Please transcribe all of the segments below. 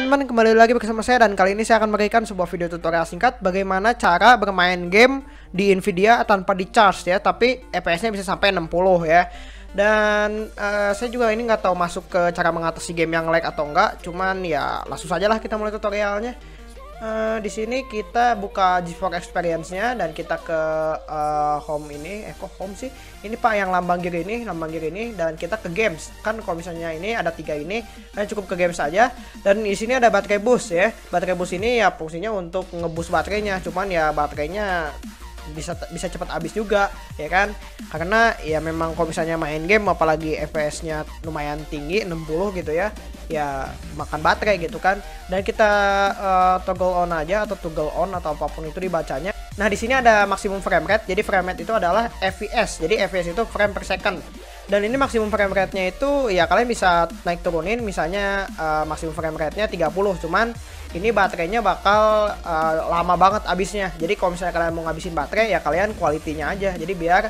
teman-teman, kembali lagi bersama saya dan kali ini saya akan memberikan sebuah video tutorial singkat bagaimana cara bermain game di Nvidia tanpa di charge ya, tapi FPS-nya bisa sampai 60 ya. Dan saya juga ini nggak tahu masuk ke cara mengatasi game yang lag atau enggak, cuman ya langsung saja lah kita mulai tutorialnya. Di sini kita buka GeForce Experience-nya dan kita ke home ini, kok home sih? Ini Pak yang lambang gear ini, dan kita ke games. Kan kalau misalnya ini ada 3 ini, kalian cukup ke games saja. Dan di sini ada baterai boost ya. Baterai boost ini ya fungsinya untuk ngeboost baterainya, cuman ya baterainya bisa cepat habis juga ya kan, karena ya memang kalau misalnya main game apalagi FPS-nya lumayan tinggi 60 gitu ya makan baterai gitu kan. Dan kita toggle on aja atau toggle on atau apapun itu dibacanya. Nah di sini ada maksimum frame rate, jadi frame rate itu adalah FPS, jadi FPS itu frame per second. Dan ini maksimum frame rate-nya itu ya kalian bisa naik turunin, misalnya maksimum frame rate-nya 30, cuman ini baterainya bakal lama banget habisnya. Jadi kalau misalnya kalian mau ngabisin baterai ya kalian quality-nya aja, jadi biar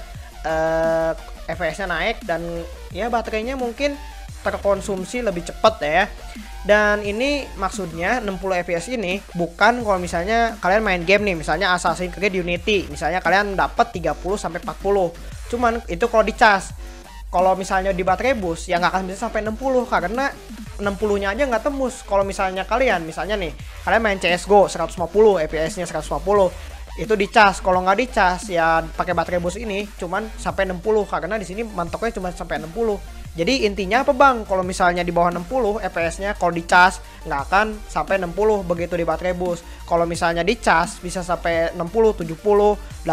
FPS-nya naik dan ya baterainya mungkin terkonsumsi lebih cepat ya. Dan ini maksudnya 60 fps ini bukan kalau misalnya kalian main game nih, misalnya Assassin's Creed Unity, misalnya kalian dapat 30 sampai 40. Cuman itu kalau dicas. Kalau misalnya di baterai boost ya nggak akan bisa sampai 60 karena 60-nya aja nggak tembus. Kalau misalnya kalian nih kalian main CS:GO 150 fps-nya 150 itu dicas. Kalau nggak dicas ya pakai baterai boost ini cuman sampai 60 karena di sini mantoknya cuma sampai 60. Jadi intinya apa Bang? Kalau misalnya di bawah 60 fps-nya kalau dicas nggak akan sampai 60 begitu di baterai boost. Kalau misalnya dicas bisa sampai 60, 70, 80, 100,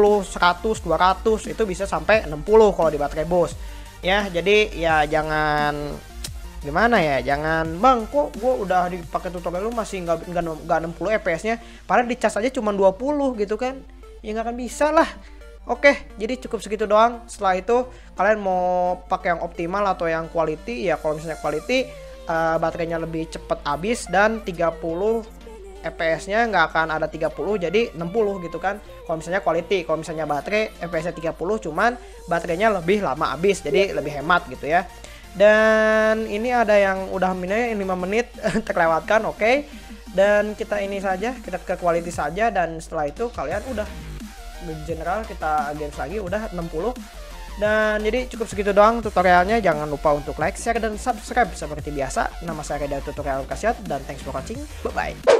200 itu bisa sampai 60 kalau di baterai boost. Ya, jadi ya jangan gimana ya, jangan Bang kok gue udah dipakai tutorial lu masih nggak 60 fps-nya, padahal dicas aja cuma 20 gitu kan. Ya nggak akan bisa lah. Oke, jadi cukup segitu doang. Setelah itu kalian mau pakai yang optimal atau yang quality, ya kalau misalnya quality baterainya lebih cepat habis dan 30 fps-nya nggak akan ada 30 jadi 60 gitu kan. Kalau misalnya quality, kalau misalnya baterai fps-nya 30 cuman baterainya lebih lama habis jadi lebih hemat gitu ya. Dan ini ada yang udah minanya 5 menit terlewatkan, oke. Dan kita ini saja, kita ke quality saja dan setelah itu kalian udah general kita games lagi udah 60. Dan jadi cukup segitu doang tutorialnya. Jangan lupa untuk like, share dan subscribe seperti biasa. Nama saya Reda Tutorial Kasiat dan thanks for watching. Bye bye.